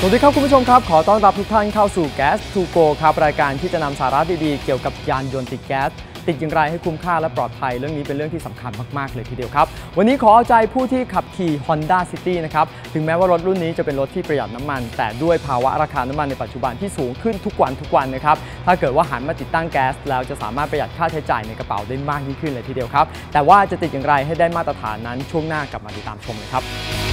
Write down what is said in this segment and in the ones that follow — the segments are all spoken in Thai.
สวัสดีครับคุณผู้ชมครับขอต้อนรับทุกท่านเข้าสู่ Gas to Go ครับรายการที่จะนำสาระดีๆเกี่ยวกับยานยนต์ติดแก๊สติดอย่างไรให้คุ้มค่าและปลอดภัยเรื่องนี้เป็นเรื่องที่สำคัญมากๆเลยทีเดียวครับวันนี้ขอเอาใจผู้ที่ขับขี่ Honda City นะครับถึงแม้ว่ารถรุ่นนี้จะเป็นรถที่ประหยัดน้ำมันแต่ด้วยภาวะราคาน้ำมันในปัจจุบันที่สูงขึ้นทุกวันนะครับถ้าเกิดว่าหันมาติดตั้งแก๊สแล้วจะสามารถประหยัดค่าใช้จ่ายในกระเป๋าได้มากยิ่งขึ้นเลยทีเดียวครับแต่ว่าจะติดอย่างไรให้ได้มาตรฐานนั้นช่วงหน้ากลับมาติดตามชมเลยครับ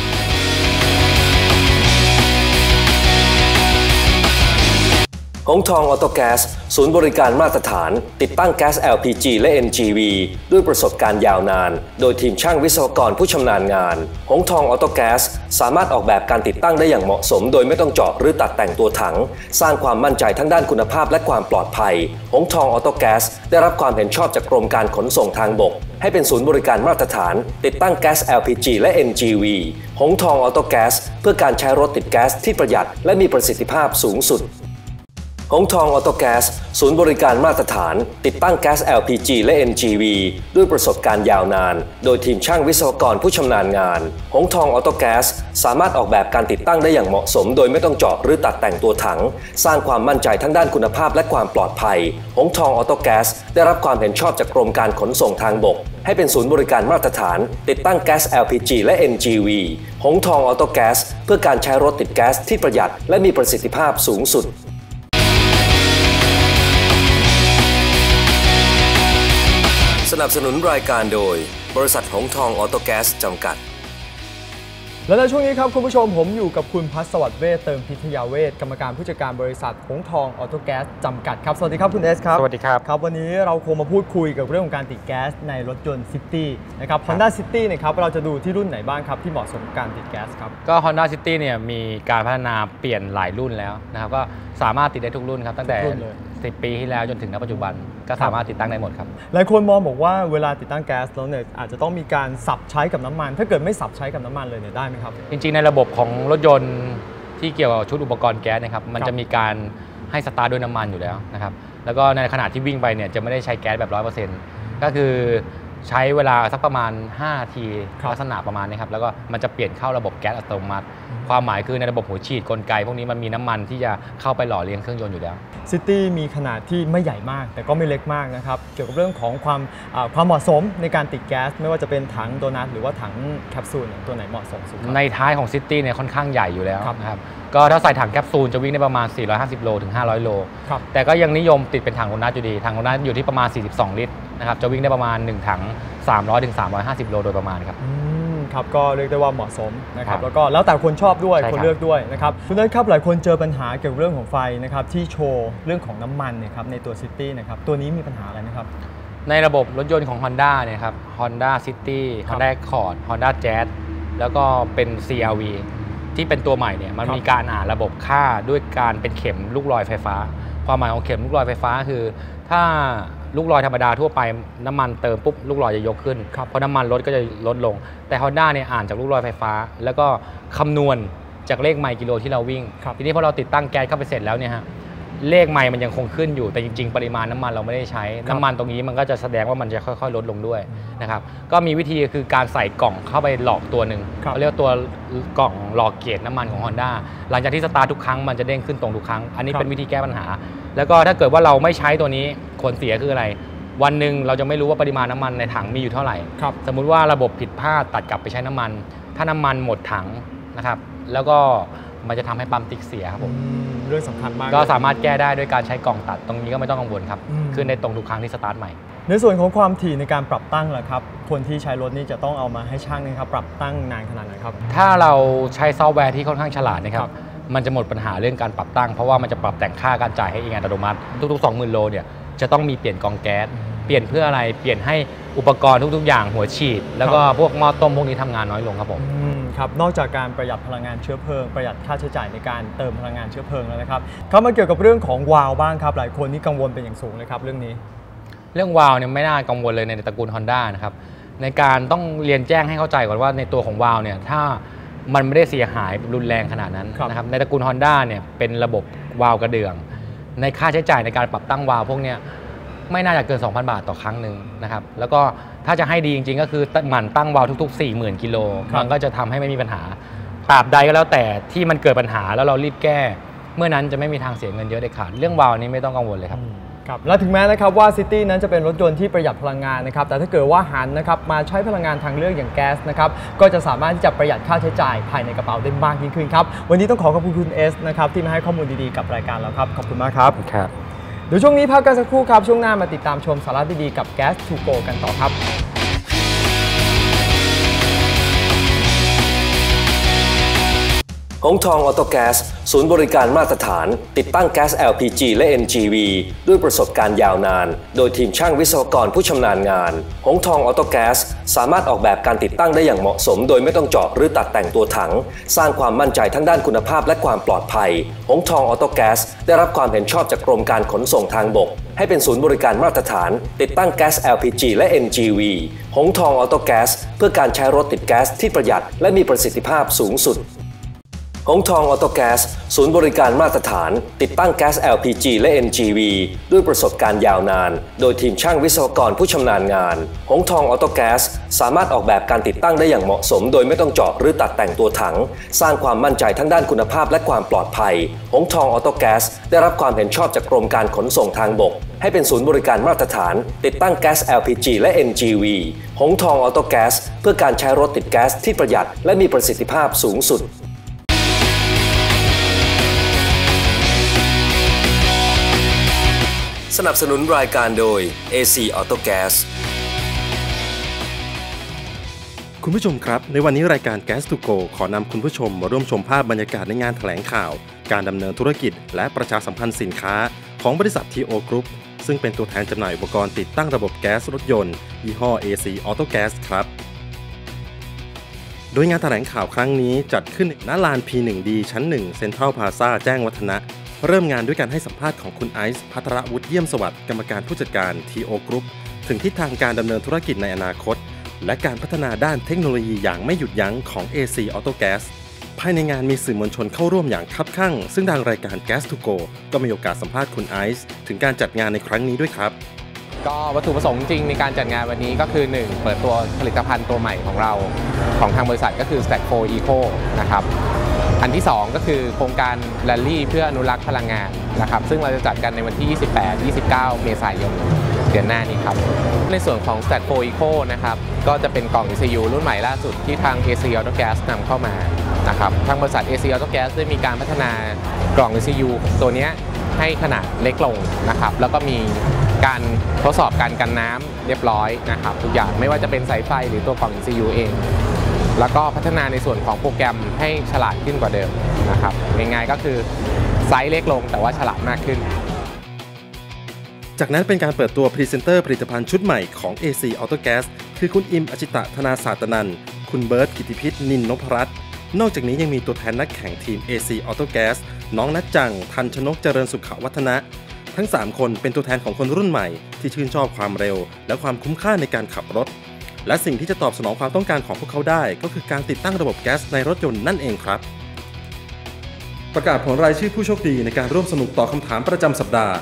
หงทองออโต้แก๊สศูนย์บริการมาตรฐานติดตั้งแก๊ส LPG และ NGV ด้วยประสบการณ์ยาวนานโดยทีมช่างวิศวกรผู้ชำนาญงานหงทองออโต้แก๊สสามารถออกแบบการติดตั้งได้อย่างเหมาะสมโดยไม่ต้องเจาะหรือตัดแต่งตัวถังสร้างความมั่นใจทั้งด้านคุณภาพและความปลอดภัยหงทองออโต้แก๊สได้รับความเห็นชอบจากกรมการขนส่งทางบกให้เป็นศูนย์บริการมาตรฐานติดตั้งแก๊ส LPG และ NGV หงทองออโต้แก๊สเพื่อการใช้รถติดแก๊สที่ประหยัดและมีประสิทธิภาพสูงสุดหงทองออโต้แก๊สศูนย์บริการมาตรฐานติดตั้งแก๊ส LPG และ NGV ด้วยประสบการณ์ยาวนานโดยทีมช่างวิศวกรผู้ชำนาญงานหงทองออโต้แก๊สสามารถออกแบบการติดตั้งได้อย่างเหมาะสมโดยไม่ต้องเจาะหรือตัดแต่งตัวถังสร้างความมั่นใจทั้งด้านคุณภาพและความปลอดภัยหงทองออโต้แก๊สได้รับความเห็นชอบจากกรมการขนส่งทางบกให้เป็นศูนย์บริการมาตรฐานติดตั้งแก๊ส LPG และ NGV หงทองออโต้แก๊สเพื่อการใช้รถติดแก๊สที่ประหยัดและมีประสิทธิภาพสูงสุดสนับสนุนรายการโดยบริษัทหงทองออโต้แก๊สจำกัดและในช่วงนี้ครับคุณผู้ชมผมอยู่กับคุณพัฒน์สวัสดิ์เวชเติมพิทยาเวชกรรมการผู้จัดการบริษัทหงทองออโต้แก๊สจำกัดครับสวัสดีครับคุณเอสครับสวัสดีครับครับวันนี้เราคงมาพูดคุยกับเรื่องของการติดแก๊สในรถยนต์ซิตี้นะครับ Honda City นะครับเราจะดูที่รุ่นไหนบ้างครับที่เหมาะสมกับการติดแก๊สครับก็ Honda City เนี่ยมีการพัฒนาเปลี่ยนหลายรุ่นแล้วนะครับก็สามารถติดได้ทุกรุ่นครับตั้งแต่10 ปีที่แล้วจนถึงณปัจจุบันก็สามารถติดตั้งได้หมดครับหลายคนมองบอกว่าเวลาติดตั้งแก๊สแล้วเนี่ยอาจจะต้องมีการสับใช้กับน้ำมันถ้าเกิดไม่สับใช้กับน้ำมันเลยเนี่ยได้ไหมครับจริงๆในระบบของรถยนต์ที่เกี่ยวกับชุดอุปกรณ์แก๊สนะครับมันจะมีการให้สตาร์ทด้วยน้ำมันอยู่แล้วนะครับแล้วก็ในขณะที่วิ่งไปเนี่ยจะไม่ได้ใช้แก๊สแบบ 100% ก็คือใช้เวลาสักประมาณ5 นาทีลักษณะประมาณนี้ครับแล้วก็มันจะเปลี่ยนเข้าระบบแก๊สอัตโนมัติความหมายคือในระบบหัวฉีดกลไกพวกนี้มันมีน้ำมันที่จะเข้าไปหล่อเลี้ยงเครื่องยนต์อยู่แล้วซิตี้มีขนาดที่ไม่ใหญ่มากแต่ก็ไม่เล็กมากนะครับเกี่ยวกับเรื่องของความเหมาะสมในการติดแก๊สไม่ว่าจะเป็นถังโดนัทหรือว่าถังแคปซูลตัวไหนเหมาะสมสุดในท้ายของซิตี้เนี่ยค่อนข้างใหญ่อยู่แล้วนะครับก็ถ้าใส่ถังแคปซูลจะวิ่งได้ประมาณ450 โลถึง500 โลแต่ก็ยังนิยมติดเป็นถังโดนัทอยู่ดีถังโดนัทอยู่ที่ประมาณ42 ลิตรนะครับจะวิ่งได้ประมาณ1ถัง300ถึง350 โลโดยประมาณครับครับก็เรียกได้ว่าเหมาะสมนะครับแล้วก็แล้วแต่คนชอบด้วยคนเลือกด้วยนะครับคุณนัทครับหลายคนเจอปัญหาเกี่ยวกับเรื่องของไฟนะครับที่โชว์เรื่องของน้ำมันเนี่ยครับในตัวซิตี้นะครับตัวนี้มีปัญหาอะไรไหมครับในระบบรถยนต์ของ Honda เนี่ยครับ Honda City Honda Accord Honda Jazz แล้วก็เป็น CR-V ที่เป็นตัวใหม่เนี่ยมันมีการอ่านระบบค่าด้วยการเป็นเข็มลูกลอยไฟฟ้าความหมายของเข็มลูกลอยไฟฟ้าคือถ้าลูกลอยธรรมดาทั่วไปน้ำมันเติมปุ๊บลูกลอยจะยกขึ้นเพราะน้ำมันลดก็จะลดลงแต่ Honda เนี่ยอ่านจากลูกลอยไฟฟ้าแล้วก็คำนวณจากเลขไมล์กิโลที่เราวิ่งทีนี้พอเราติดตั้งแก๊สเข้าไปเสร็จแล้วเนี่ยฮะเลขไมล์มันยังคงขึ้นอยู่แต่จริงๆปริมาณน้ำมันเราไม่ได้ใช้น้ำมันตรงนี้มันก็จะแสดงว่ามันจะค่อยๆลดลงด้วยนะครับก็มีวิธีคือการใส่กล่องเข้าไปหลอกตัวหนึ่งเขาเรียกตัวกล่องหลอกเกจน้ำมันของ Honda หลังจากที่สตาร์ททุกครั้งมันจะเด้งขึ้นตรงทุกครั้งอันนี้เป็นวิธีแก้ปัญหาแล้วก็ถ้าเกิดว่าเราไม่ใช้ตัวนี้ผลเสียคืออะไรวันหนึ่งเราจะไม่รู้ว่าปริมาณน้ำมันในถังมีอยู่เท่าไหร่สมมุติว่าระบบผิดพลาดตัดกลับไปใช้น้ำมันถ้าน้ำมันหมดถังนะครับแล้วก็มันจะทำให้ปั๊มติ๊กเสียครับผมเรื่องสำคัญมากก็สามารถแก้ได้ด้วยการใช้กล่องตัดตรงนี้ก็ไม่ต้องกังวลครับขึ้นในตรงทุกครั้งที่สตาร์ทใหม่ในส่วนของความถี่ในการปรับตั้งล่ะครับคนที่ใช้รถนี่จะต้องเอามาให้ช่างนะครับปรับตั้งนานขนาดไหนครับถ้าเราใช้ซอฟต์แวร์ที่ค่อนข้างฉลาดนะครับมันจะหมดปัญหาเรื่องการปรับตั้งเพราะว่ามันจะปรับแต่งค่าการจ่ายให้เองอัตโนมัติทุกๆ 20,000 โลเนี่ยจะต้องมีเปลี่ยนกองแก๊สเปลี่ยนเพื่ออะไรเปลี่ยนให้อุปกรณ์ทุกๆอย่างหัวฉีดแล้วก็พวกหม้อต้มพวกนี้ทำงานน้อยลงครับผมครับนอกจากการประหยัดพลังงานเชื้อเพลิงประหยัดค่าใช้จ่ายในการเติมพลังงานเชื้อเพลิงแล้วนะครับเข้ามาเกี่ยวกับเรื่องของวาล์วบ้างครับหลายคนที่กังวลเป็นอย่างสูงเลยครับเรื่องนี้เรื่องวาล์วเนี่ยไม่น่ากังวลเลยในตระกูล Honda นะครับในการต้องเรียนแจ้งให้เข้าใจก่อนว่าในตัวของวาล์วเนี่ยถ้ามันไม่ได้เสียหายรุนแรงขนาดนั้นนะครับในตระกูล Honda เนี่ยเป็นระบบวาล์วกระเดื่องในค่าใช้จ่ายในการปรับตั้งวาล์วพวกนี้ไม่น่าจะเกิน 2,000 บาทต่อครั้งหนึ่งนะครับแล้วก็ถ้าจะให้ดีจริงๆก็คือหมั่นตั้งวาล์วทุกๆ 40,000 กิโลมันก็จะทำให้ไม่มีปัญหาตราบใดก็แล้วแต่ที่มันเกิดปัญหาแล้วเรารีบแก้เมื่อนั้นจะไม่มีทางเสียเงินเยอะเด็ดขาดเรื่องวาล์วนี้ไม่ต้องกังวลเลยครับและถึงแม้นะครับว่าซิตี้นั้นจะเป็นรถยนต์ที่ประหยัดพลังงานนะครับแต่ถ้าเกิดว่าหันนะครับมาใช้พลังงานทางเลือกอย่างแก๊สนะครับก็จะสามารถที่จะประหยัดค่าใช้จ่ายภายในกระเป๋าได้มากยิ่งขึ้นครับวันนี้ต้องขอบคุณคุณเอสนะครับที่มาให้ข้อมูลดีๆกับรายการเราครับขอบคุณมากครับเดี๋ยวช่วงนี้พักกันสักครู่ครับช่วงหน้ามาติดตามชมสาระดีๆกับ Gas to Go กันต่อครับหงทองออโตแก๊สศูนย์บริการมาตรฐานติดตั้งแก๊ส LPG และ NGV ด้วยประสบการณ์ยาวนานโดยทีมช่างวิศวกรผู้ชำนาญงานหงทองออโตแก๊สสามารถออกแบบการติดตั้งได้อย่างเหมาะสมโดยไม่ต้องเจาะหรือตัดแต่งตัวถังสร้างความมั่นใจทั้งด้านคุณภาพและความปลอดภัยหงทองออโตแก๊สได้รับความเห็นชอบจากกรมการขนส่งทางบกให้เป็นศูนย์บริการมาตรฐานติดตั้งแก๊ส LPG และ NGV หงทองออโตแก๊สเพื่อการใช้รถติดแก๊สที่ประหยัดและมีประสิทธิภาพสูงสุดหงทองออโตแก๊สศูนย์บริการมาตรฐานติดตั้งแก๊ส LPG และ NGV ด้วยประสบการณ์ยาวนานโดยทีมช่างวิศวกรผู้ชำนาญงานหงทองออโตแก๊สสามารถออกแบบการติดตั้งได้อย่างเหมาะสมโดยไม่ต้องเจาะหรือตัดแต่งตัวถังสร้างความมั่นใจทั้งด้านคุณภาพและความปลอดภัยหงทองออโตแก๊สได้รับความเห็นชอบจากกรมการขนส่งทางบกให้เป็นศูนย์บริการมาตรฐานติดตั้งแก๊ส LPG และ NGV หงทองออโตแก๊สเพื่อการใช้รถติดแก๊สที่ประหยัดและมีประสิทธิภาพสูงสุดสนับสนุนรายการโดย AC Auto Gas คุณผู้ชมครับในวันนี้รายการ Gas to Go ขอนำคุณผู้ชมมาร่วมชมภาพบรรยากาศในงานแถลงข่าวการดำเนินธุรกิจและประชาสัมพันธ์สินค้าของบริษัท TO Group ซึ่งเป็นตัวแทนจำหน่ายอุปกรณ์ติดตั้งระบบแก๊สรถยนต์ยี่ห้อ AC Auto Gas ครับโดยงานแถลงข่าวครั้งนี้จัดขึ้นณลาน P1D ชั้น 1 Central Plaza แจ้งวัฒนะเริ่มงานด้วยการให้สัมภาษณ์ของคุณไอซ์ภัทรวุฒิเยี่ยมสวัสดิ์กรรมการผู้จัดการ TO Group ถึงทิศทางการดำเนินธุรกิจในอนาคตและการพัฒนาด้านเทคโนโลยีอย่างไม่หยุดยั้งของ AC Auto Gas ภายในงานมีสื่อมวลชนเข้าร่วมอย่างคับคั่งซึ่งทางรายการ Gas to Go ก็มีโอกาสสัมภาษณ์คุณไอซ์ถึงการจัดงานในครั้งนี้ด้วยครับก็วัตถุประสงค์จริงในการจัดงานวันนี้ก็คือ 1. เปิดตัวผลิตภัณฑ์ตัวใหม่ของเราของทางบริษัทก็คือ Stack 4 Eco นะครับอันที่2ก็คือโครงการแรลลี่เพื่ออนุรักษ์พลังงานนะครับซึ่งเราจะจัดกันในวันที่ 28-29 เมษายนเดือนหน้านี้ครับในส่วนของ Stack 4 Eco นะครับก็จะเป็นกล่อง ECU รุ่นใหม่ล่าสุดที่ทาง AC Auto Gas นำเข้ามานะครับทางบริษัท AC Auto Gas ได้มีการพัฒนากล่อง ECU ตัวนี้ให้ขนาดเล็กลงนะครับแล้วก็มีการทดสอบการกันน้ำเรียบร้อยนะครับทุกอย่างไม่ว่าจะเป็นสายไฟหรือตัวกล่อง ECU เองแล้วก็พัฒนาในส่วนของโปรแกรมให้ฉลาดขึ้นกว่าเดิมนะครับง่ายๆก็คือไซส์เล็กลงแต่ว่าฉลาดมากขึ้นจากนั้นเป็นการเปิดตัวพรีเซนเตอร์ผลิตภัณฑ์ชุดใหม่ของ AC Auto Gas คือคุณอิมอจิตะธนาศาสตนันท์คุณเบิร์ตกิติพิษนินนพรัตน์นอกจากนี้ยังมีตัวแทนนักแข่งทีม AC Auto Gas น้องนัทจังทันชนกเจริญสุขวัฒนะทั้ง3คนเป็นตัวแทนของคนรุ่นใหม่ที่ชื่นชอบความเร็วและความคุ้มค่าในการขับรถและสิ่งที่จะตอบสนองความต้องการของพวกเขาได้ก็คือการติดตั้งระบบแก๊สในรถยนต์นั่นเองครับประกาศผลรายชื่อผู้โชคดีในการร่วมสนุกตอบคำถามประจำสัปดาห์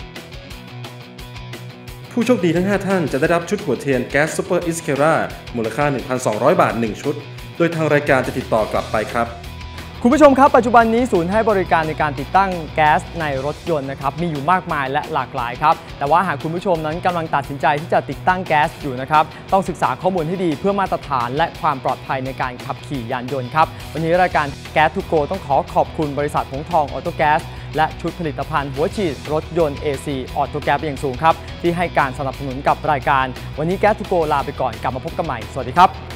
ผู้โชคดีทั้ง5ท่านจะได้รับชุดหัวเทียนแก๊สซูเปอร์อิสเครามูลค่า 1,200 บาท1ชุดโดยทางรายการจะติดต่อกลับไปครับคุณผู้ชมครับปัจจุบันนี้ศูนย์ให้บริการในการติดตั้งแก๊สในรถยนต์นะครับมีอยู่มากมายและหลากหลายครับแต่ว่าหากคุณผู้ชมนั้นกำลังตัดสินใจที่จะติดตั้งแก๊สอยู่นะครับต้องศึกษาข้อมูลให้ดีเพื่อมาตรฐานและความปลอดภัยในการขับขี่ยานยนต์ครับวันนี้รายการ Gas to Go ต้องขอบคุณบริษัทหงทองออโตแก๊สและชุดผลิตภัณฑ์หัวฉีดรถยนต์ AC Auto Gas อย่างสูงครับที่ให้การสนับสนุนกับรายการวันนี้ Gas to Go ลาไปก่อนกลับมาพบกันใหม่สวัสดีครับ